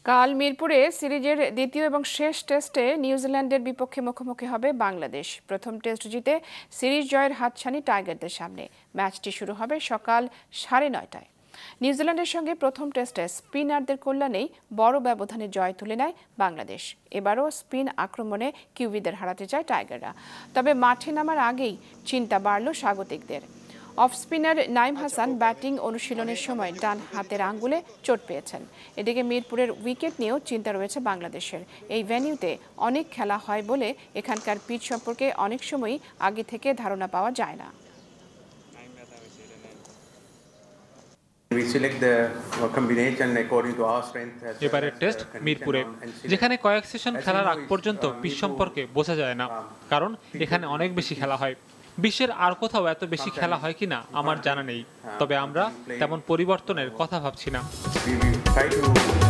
কাল মিরপুরে সিরিজের দ্বিতীয় এবং শেষ টেস্টে নিউজিল্যান্ডের বিপক্ষে মুখোমুখি হবে বাংলাদেশ। প্রথম টেস্ট জিতে সিরিজ জয়ের হাতছানি টাইগারদের সামনে। ম্যাচটি শুরু হবে সকাল 9:30টায়। নিউজিল্যান্ডের সঙ্গে প্রথম টেস্টে স্পিনারদের কল্যাণেই বড় ব্যবধানে জয় তুলে নেয় বাংলাদেশ। এবারও স্পিন আক্রমণে কিউবিদের হারাতে চায় টাইগাররা। তবে মাঠে নামার আগেই চিন্তা বাড়ল স্বাগতিকদের। Off spinner Nayeem Hasan batting অনুশীলনের সময় ডান হাতের আঙ্গুলে চোট পেয়েছেন। এদিকে মিরপুরের উইকেট নিয়েও চিন্তা রয়েছে বাংলাদেশের। এই ভেন্যুতে অনেক খেলা হয় বলে এখানকার পিচ সম্পর্কে অনেক সময়ই আগে থেকে ধারণা পাওয়া যায় না। এবারের টেস্ট মিরপুরে, যেখানে কয়েক সেশন খেলার আগ পর্যন্ত পিচ সম্পর্কে বোঝা যায় না, কারণ এখানে অনেক বেশি খেলা হয়। বিশ্বের আর কোথাও এত বেশি খেলা হয় কিনা আমার জানা নেই, তবে আমরা তেমন পরিবর্তনের কথা ভাবছি না।